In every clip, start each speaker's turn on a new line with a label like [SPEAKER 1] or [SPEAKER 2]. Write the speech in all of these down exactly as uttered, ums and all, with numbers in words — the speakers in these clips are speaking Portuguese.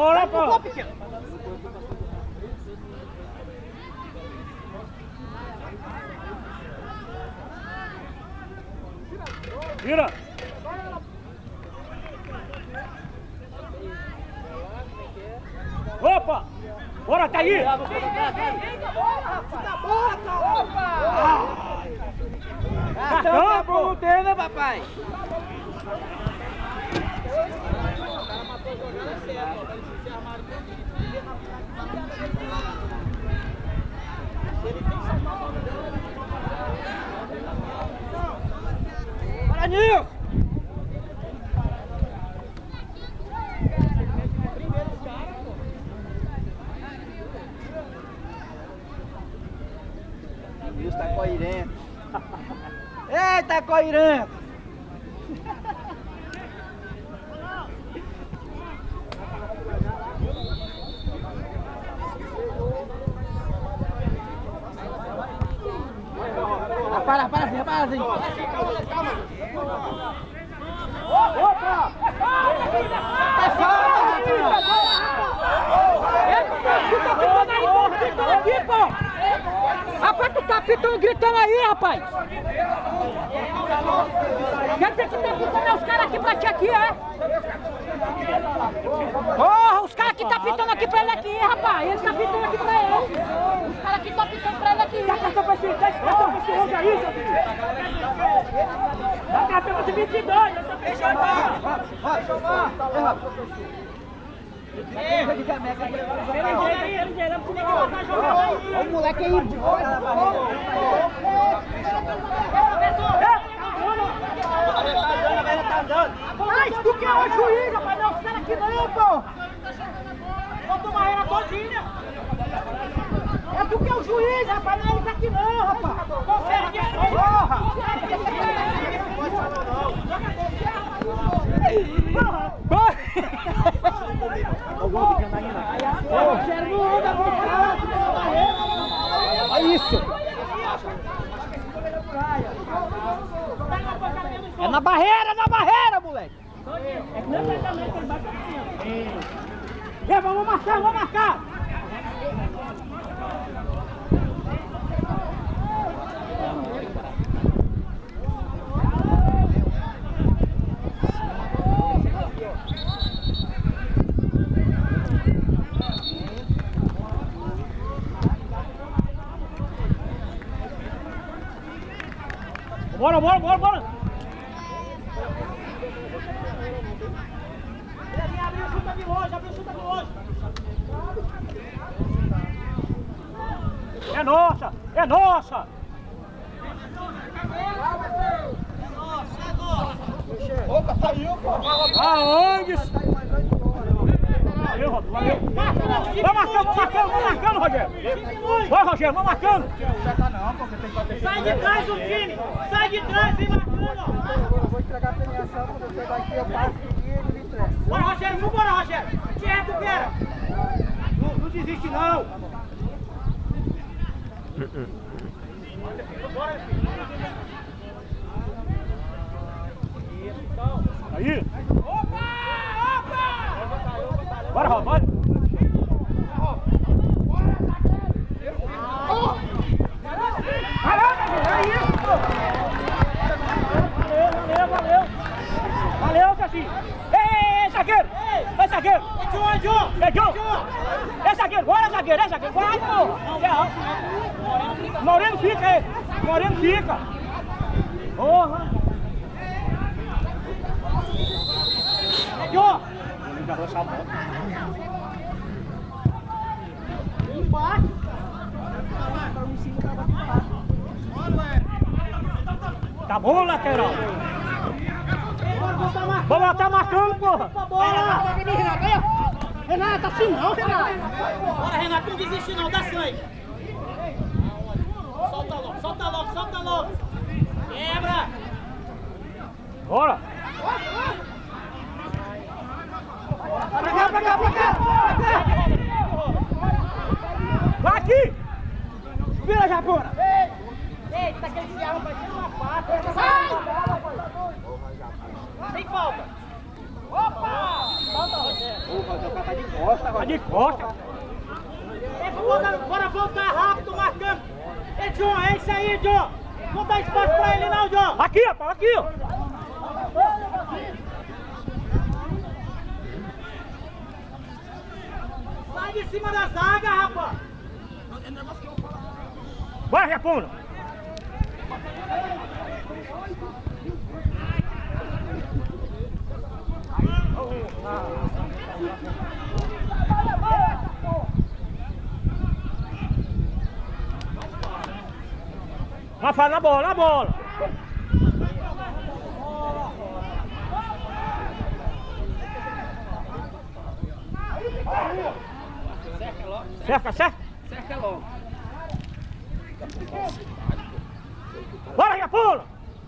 [SPEAKER 1] Bora, pô! Vira! Opa! Bora, tá aí!
[SPEAKER 2] Bora, opa! Cartão tá bom não tem, né, papai? O cara matou a jogada certa, ó. Eles se armaram tudo. Se ele tem salvar a bola dele. Bora, Nil! Primeiro os caras, pô. Nil tá coirento. Eita, coirento! Para, para, filha, para, filha. Calma, calma. Opa! É só! Aqui, pô! Rapaz, tu tá pitando, gritando aí, rapaz! Quer dizer que tá pitando os caras aqui pra ti aqui, é? Porra, os caras que tá pitando aqui pra ele aqui, rapaz! Ele tá pitando aqui pra ele! Os caras que tá pitando pra ele aqui! Dá cartão pra esse rosto aí, seu filho! Dá cartão pra esse vinte e dois! Deixa eu ver! Deixa eu ver! Olha o moleque aí! Mas tu que é o juiz, rapaz, não, os caras aqui não, pô! Bota uma barreira todinha! É tu que é o juiz, rapaz, não, eles aqui não, rapaz! Consegue, porra! Porra! Olha isso! É na barreira, na barreira, moleque! É que não é tratamento que ele bate assim, ó. Vamos marcar, vamos marcar! Bora, bora, bora, bora! Abriu, chuta de longe, abriu, chuta de longe! É nossa! É nossa! É nossa, é nossa! Opa, saiu, pô! Aonde? Valeu, Rodo, valeu! Vai marcando, vai marcando, vai marcando, Rogério! Vai, Rogério, vai marcando! Sai de trás do time! Sai de trás, vem marcando!
[SPEAKER 3] Eu vou entregar a premiação quando você vai ter, eu passo e ele me entrega.
[SPEAKER 2] Bora, Rogério, vambora, Rogério! Te recupera! Não, não desiste, não!
[SPEAKER 1] Aí!
[SPEAKER 2] Opa! Opa!
[SPEAKER 1] Bora, Rodo, bora! Valeu, valeu! Valeu, Cecinho! Ei, zagueiro! Ei, zagueiro!
[SPEAKER 2] É John, é John!
[SPEAKER 1] É John! É zagueiro! Bora, zagueiro! É zagueiro! Vai, porra! Moreno fica aí! Moreno fica! Porra!
[SPEAKER 2] É John! Empate!
[SPEAKER 1] Tá bom, lateral! Vamos lá, tá marcando, porra!
[SPEAKER 2] Bora! Renato, assim não, Renato! Bora, Renato, não desiste não, dá sangue! Solta logo, solta logo, solta logo! Quebra!
[SPEAKER 1] Bora!
[SPEAKER 2] Pra cá, pra cá, pra cá!
[SPEAKER 1] Vai aqui!
[SPEAKER 2] Vira, Japona! Eita, que esse arma vai ser uma pata! Sem falta! Opa! Falta, Rogério! O Rogério tá de
[SPEAKER 3] costa,
[SPEAKER 1] Tá de costa.
[SPEAKER 2] Bora, bora voltar rápido, marcando. Ei, John, é isso aí, John. Não dá espaço pra ele não, John.
[SPEAKER 1] Aqui, rapaz, aqui, ó.
[SPEAKER 2] Sai de cima da zaga, rapaz.
[SPEAKER 1] Vai, Japona. Uma falha na bola, na bola. Cerca, cerca.
[SPEAKER 3] Cerca logo.
[SPEAKER 1] Bora, Japona.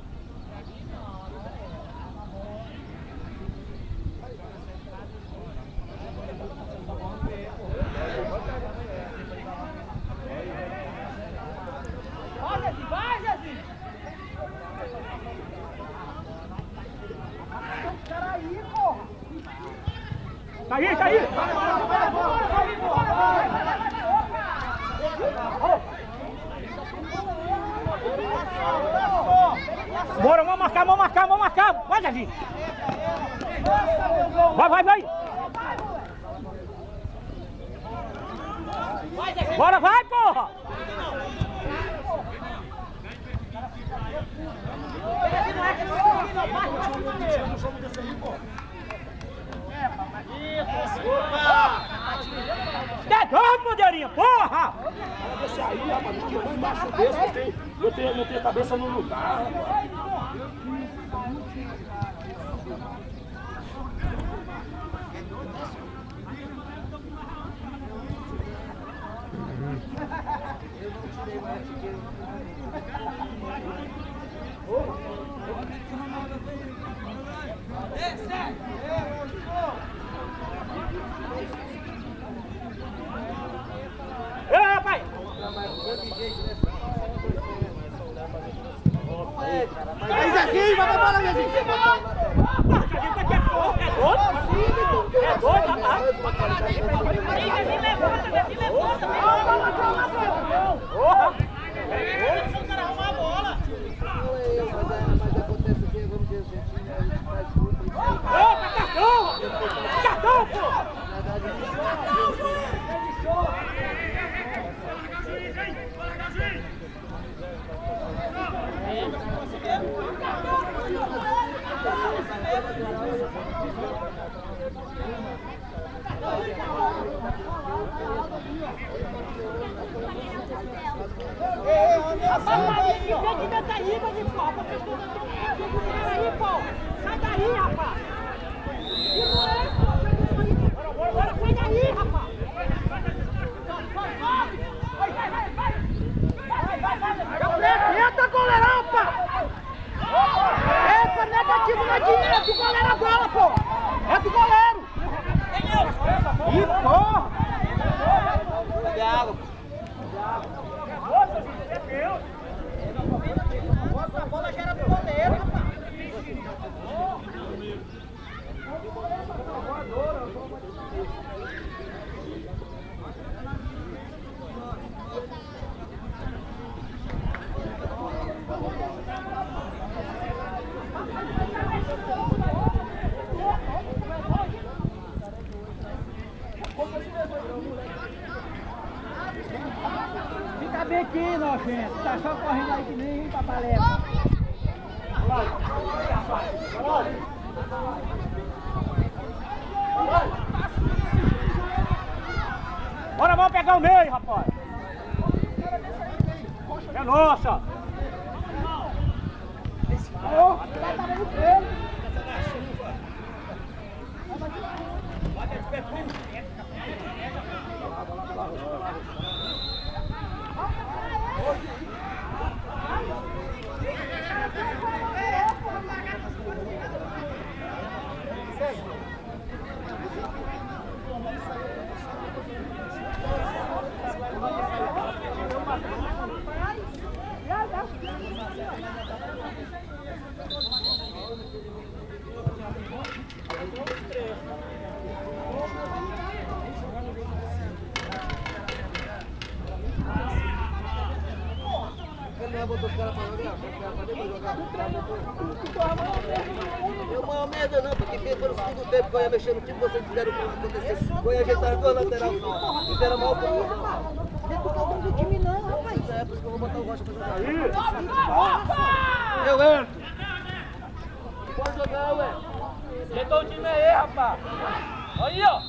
[SPEAKER 2] Vai, Zezinho, vai, Zezinho. Cara aí, porra.
[SPEAKER 1] Tá aí, tá aí. Bora, vamos marcar, vamos marcar, vamos marcar. Vai, Zezinho. Vai, vai, vai. Bora, vai, porra. É doido, bandeirinha, porra!
[SPEAKER 4] Esse aí, rapaz, que eu embaixo desse, não tem, não tem, não tem a cabeça no lugar.
[SPEAKER 1] Ei, rapaz!
[SPEAKER 3] Aí, Zezinho, vai pra bola, Zezinho.
[SPEAKER 1] É doido? É doido, rapaz?
[SPEAKER 2] Zezinho levanta, Zezinho levanta.
[SPEAKER 1] Porra!
[SPEAKER 2] Deixa o cara arrumar a bola.
[SPEAKER 3] Mas acontece o quê? Vamos ver o jeitinho, a gente faz tudo.
[SPEAKER 1] Opa, cartão! Cartão, pô!
[SPEAKER 2] Rapaz, que impedimento aí, meu de porra. Aí, pô. Sai daí, rapaz. Bora, bora, sai daí, rapaz. Vai, vai, vai, vai. Vai, vai, vai. Entra, goleirão, pá. Epa, negativo não é dinheiro. É do goleiro a bola, pô. É do goleiro. Ih, porra.
[SPEAKER 3] Cadê a água?
[SPEAKER 2] Nossa, a bola já era do goleiro, rapaz.
[SPEAKER 3] Fica bem aqui, nojento. Tá só correndo aí que nem papaleva.
[SPEAKER 1] Bora, vamos pegar o meio, rapaz! É nossa!
[SPEAKER 3] botou os caras pra jogar? Pra depois jogar? Eu maior merda não, porque quem foi no segundo tempo que eu ia mexer no time, vocês fizeram o que acontecer. Foi ajeitar duas laterais só. Fizeram mal pra mim.
[SPEAKER 2] Não é porque eu tô do time não, rapaz.
[SPEAKER 3] É por isso que eu vou botar o Rocha pra jogar.
[SPEAKER 1] Eu entro.
[SPEAKER 3] Pode jogar, ué.
[SPEAKER 1] Ajeitou o time aí, rapaz. Aí, ó.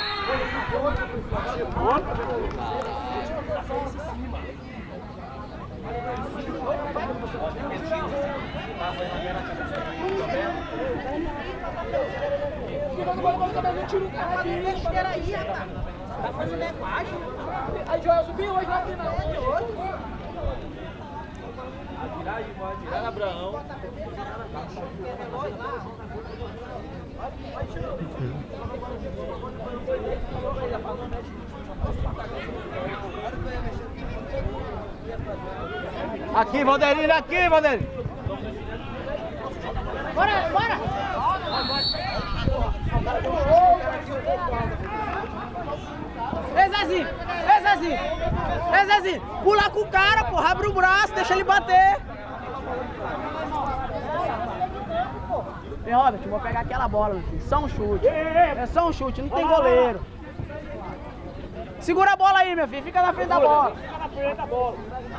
[SPEAKER 2] Besteira aí, rapaz. Tá fazendo lepagem.
[SPEAKER 1] Aí, Joel subiu hoje na final.
[SPEAKER 3] Vai tirar Abraão.
[SPEAKER 1] Aqui, Valderino, aqui, Valderino.
[SPEAKER 2] Bora, bora. Ei, Zezinho, ei, Zezinho, ei, Zezinho, pula com o cara, porra, abre o braço, deixa ele bater. Ei, Robert, eu vou pegar aquela bola, meu filho, só um chute, é só um chute, não tem goleiro. Segura a bola aí, meu filho, fica na frente da bola.
[SPEAKER 1] Fica na frente da bola.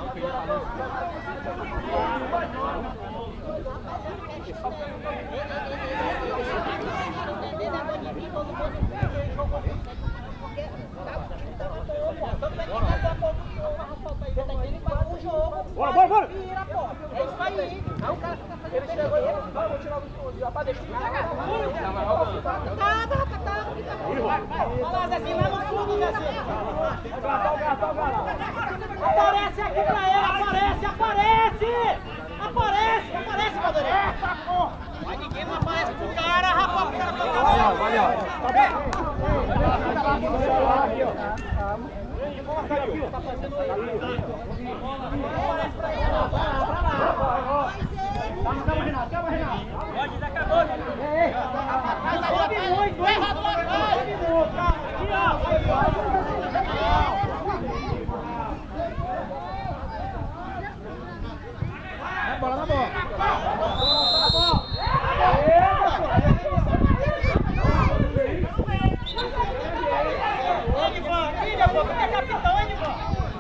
[SPEAKER 1] Bora, bora, bora!
[SPEAKER 2] É isso aí. Aí o cara fica fazendo besteira. Vou tirar o rapaz, deixa ele pegar. Tá, tá, tá, tá. Olha lá, Zezinho, lá no fundo, Zezinho. Aparece aqui pra ele, aparece, aparece! Aparece, aparece, Valdeirão. Mas ninguém não aparece pro cara, rapaz. O cara tá lá.
[SPEAKER 1] Olha, olha.
[SPEAKER 2] Tá fazendo Calma, Renato, calma, Renato.
[SPEAKER 1] Pode, já acabou, gente.
[SPEAKER 2] Sobe muito, hein? Aqui, ó. Bola na bola. Na bola. Edivan, filha, pô, tu é capitão, Edivan.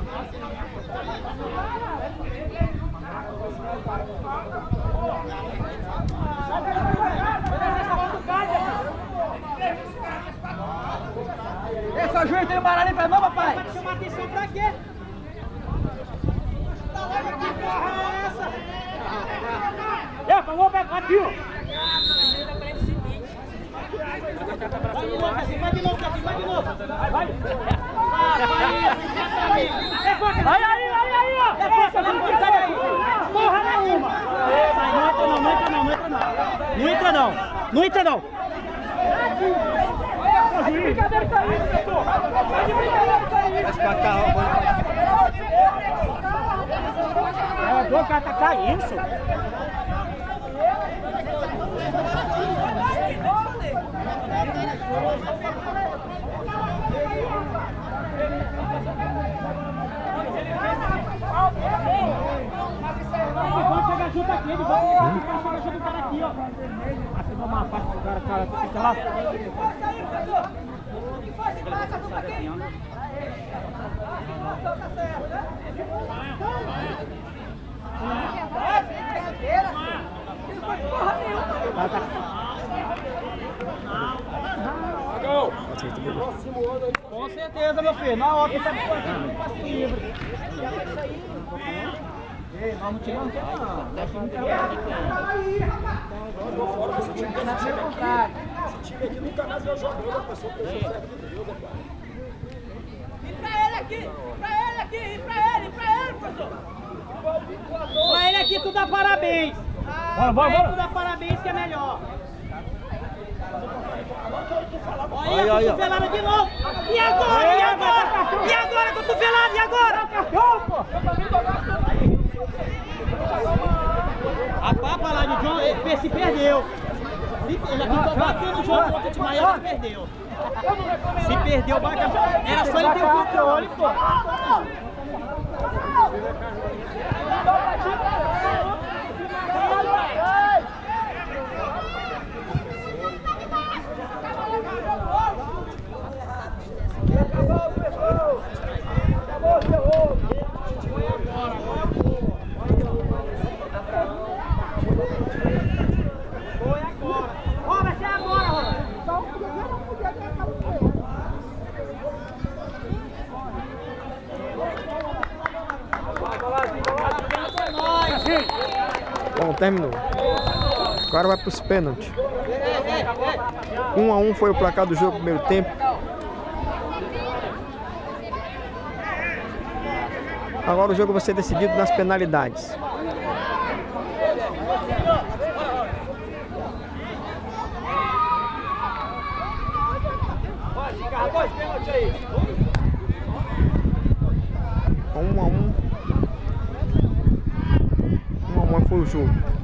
[SPEAKER 1] Esse é o juiz, tem um baralho aí pra não, papai?
[SPEAKER 2] Vai chamar atenção pra quê? Tá logo que porra é essa?
[SPEAKER 1] É, vamos pegar aqui, ó.
[SPEAKER 2] Vai de novo, assim, vai de novo, assim, vai de novo.
[SPEAKER 1] Vai, vai.
[SPEAKER 2] Aí, aí, aí, aí, ó.
[SPEAKER 1] É força, não sai daí. Porra nenhuma. Não entra não, não entra não, não entra não. Não entra não. Tá de brincadeira isso aí, diretor. Tá de brincadeira isso aí. Vai pra cá, ó. É, o cara tá caindo, senhor. Vamos chegar junto aqui, vamos chegar junto cara aqui, ó. Aqui vamos uma parte do cara, cara, fica lá. Com certeza, meu filho. Na hora que você vai passe livre. Ei, nós não tiramos tempo, não. Nós não
[SPEAKER 4] Esse time aqui nunca mais vai jogando, a pessoa precisa certo de Deus, é claro.
[SPEAKER 2] E pra ele aqui, pra ele aqui, e pra ele, pra ele, professor. Pra ele aqui tu dá parabéns.
[SPEAKER 1] Bora, bora,
[SPEAKER 2] Pra ele
[SPEAKER 1] bora.
[SPEAKER 2] tu dá parabéns que é melhor.
[SPEAKER 3] Aí,
[SPEAKER 2] Olha
[SPEAKER 3] aí,
[SPEAKER 2] a
[SPEAKER 3] ó.
[SPEAKER 2] cotovelada de novo. E agora, e agora? E agora, cotovelada, e agora? A papa lá de John, ele se perdeu. Se- Ele aqui batendo o jogo contra o Timaião, ele perdeu. Se perdeu, bate a... Era só ele ter o controle, pô.
[SPEAKER 5] terminou. Agora vai para os pênaltis. Um a um foi o placar do jogo no primeiro tempo. Agora o jogo vai ser decidido nas penalidades. Um a um. Um a um foi o jogo.